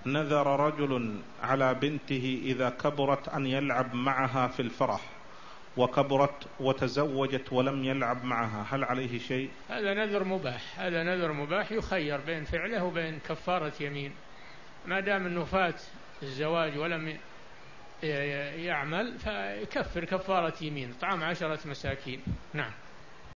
نذر رجل على بنته إذا كبرت أن يلعب معها في الفرح، وكبرت وتزوجت ولم يلعب معها، هل عليه شيء؟ هذا نذر مباح، هذا نذر مباح يخير بين فعله وبين كفارة يمين، ما دام أنه فات الزواج ولم يعمل فيكفر كفارة يمين، طعام 10 مساكين. نعم.